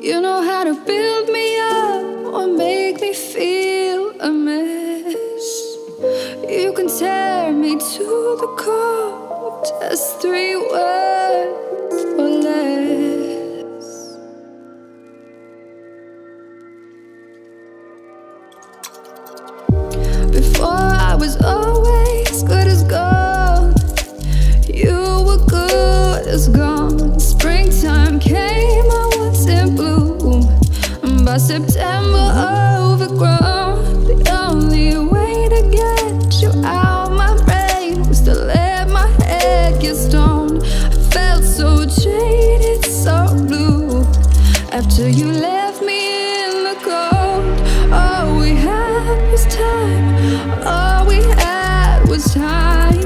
You know how to build me up or make me feel a mess. You can tear me to the core, just 3 words or less. Before I was always good as gold. You were good as gone. Springtime came, I was in bloom. By September, overgrown. The only way to get you out my brain was to let my head get stoned. I felt so jaded, so blue. After you left me in the cold, all we had was time. All we had was time.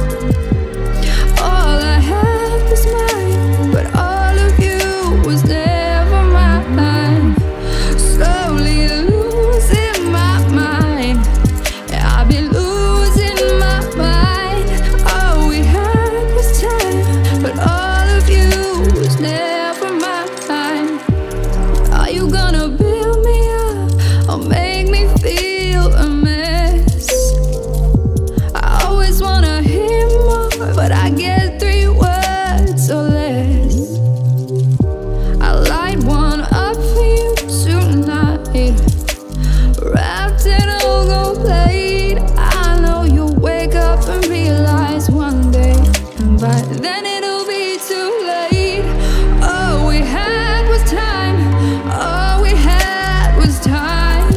All I had was mine, but all of you was never mine. Slowly losing my mind. Yeah, I've been losing my mind. All we had was time, but all of you was never mine. Are you gonna build me up or make me feel a mess? I always wanna hear more, but I get 3 words or less. I light one up for you tonight, wrapped in a gold plate. I know you'll wake up and realize one day, and by then it'll be too late. All we had was time. All we had was time.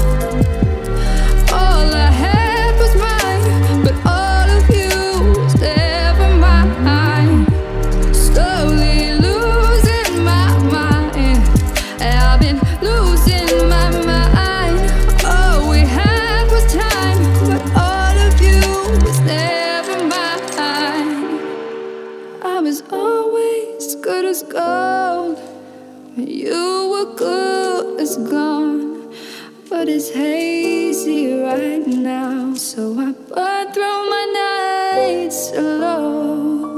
All I had was mine, but all of you was never mine. Slowly losing my mind. I've been losing my mind. All we had was time, but all of you was never mine. I was always good as gold. You were good as gone, but it's hazy right now, so I burn through my nights alone.